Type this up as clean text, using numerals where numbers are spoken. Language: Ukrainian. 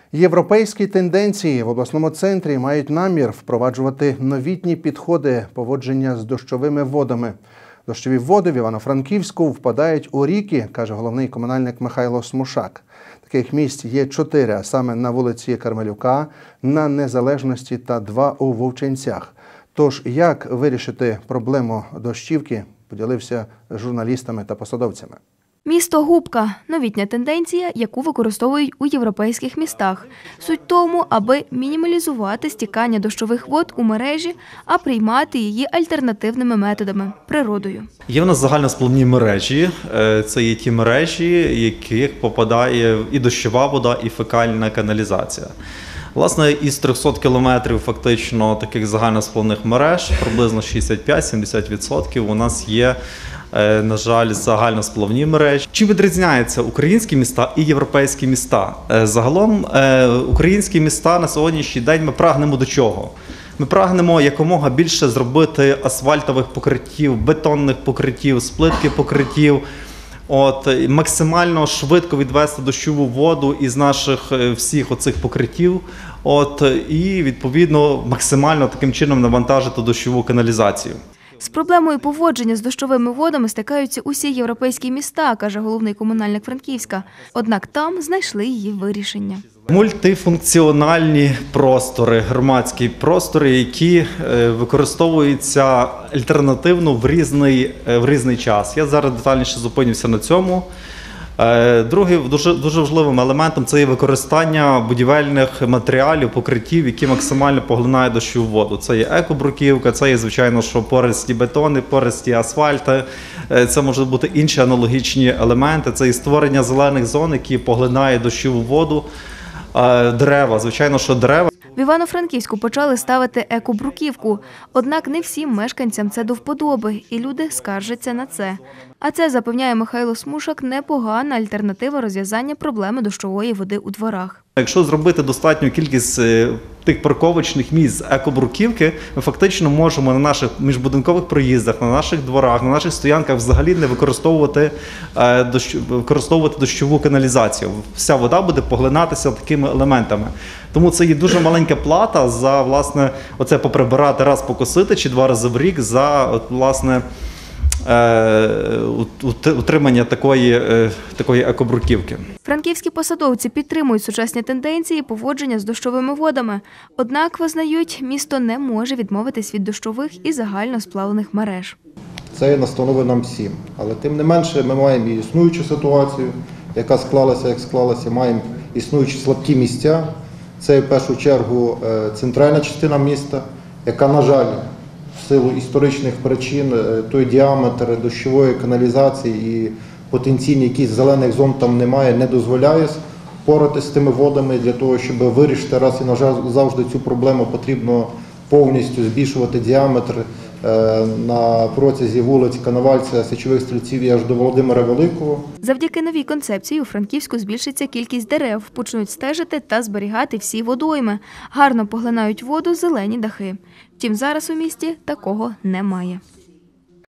Європейські тенденції в обласному центрі мають намір впроваджувати новітні підходи поводження з дощовими водами. Дощові води в Івано-Франківську впадають у ріки, каже головний комунальник Михайло Смушак. Таких місць є 4, а саме на вулиці Кармелюка, на Незалежності та 2 у Вовчинцях. Тож, як вирішити проблему дощівки, поділився з журналістами та посадовцями. Місто Губка – новітня тенденція, яку використовують у європейських містах. Суть тому, аби мінімалізувати стікання дощових вод у мережі, а приймати її альтернативними методами – природою. Є в нас загальносплавні мережі. Це є ті мережі, в яких попадає і дощова вода, і фекальна каналізація. Власне, із 300 кілометрів фактично таких загальносплавних мереж, приблизно 65-70% у нас є, на жаль, загальносплавні мережі. Чим відрізняються українські міста і європейські міста? Загалом, українські міста на сьогоднішній день ми прагнемо до чого? Ми прагнемо якомога більше зробити асфальтових покриттів, бетонних покриттів, сплитки покриттів, максимально швидко відвести дощову воду із наших всіх оцих покриттів, і, відповідно, максимально таким чином навантажити дощову каналізацію. З проблемою поводження з дощовими водами стикаються усі європейські міста, каже головний комунальник Франківська. Однак там знайшли її вирішення. Мультифункціональні простори, громадські простори, які використовуються альтернативно в різний час. Я зараз детальніше зупинюся на цьому. Другим дуже важливим елементом – це є використання будівельних матеріалів, покриттів, які максимально поглинають дощову воду. Це є екобруківка, це є, звичайно, що пористі бетони, пористі асфальти, це можуть бути інші аналогічні елементи, це і створення зелених зон, які поглинають дощову воду, дерева, звичайно, що дерева. В Івано-Франківську почали ставити екобруківку. Однак не всім мешканцям це до вподоби, і люди скаржаться на це. А це, запевняє Михайло Смушак, непогана альтернатива розв'язання проблеми дощової води у дворах. Якщо зробити достатню кількість тих парковочних місць з екобруківки, ми фактично можемо на наших міжбудинкових проїздах, на наших дворах, на наших стоянках взагалі не використовувати дощову каналізацію. Вся вода буде поглинатися такими елементами. Тому це є дуже маленька плата за, власне, оце поприбирати, раз покосити чи 2 рази в рік за, власне, утримання такої екобруківки. Франківські посадовці підтримують сучасні тенденції поводження з дощовими водами. Однак, визнають, місто не може відмовитись від дощових і загальносплавних мереж. Це є настанови нам всім. Але тим не менше ми маємо і існуючу ситуацію, яка склалася, як склалася, маємо існуючі слабкі місця. Це в першу чергу центральна частина міста, яка, на жаль, в силу історичних причин, той діаметр дощової каналізації і потенційні якісь зелених зон там немає, не дозволяє впоратися з тими водами. Для того, щоб вирішити раз і назавжди цю проблему, потрібно повністю збільшувати діаметр на протязі вулиць Коновальця, Січових Стрільців і аж до Володимира Великого. Завдяки новій концепції у Франківську збільшиться кількість дерев, почнуть стежити та зберігати всі водойми. Гарно поглинають воду зелені дахи. Втім, зараз у місті такого немає.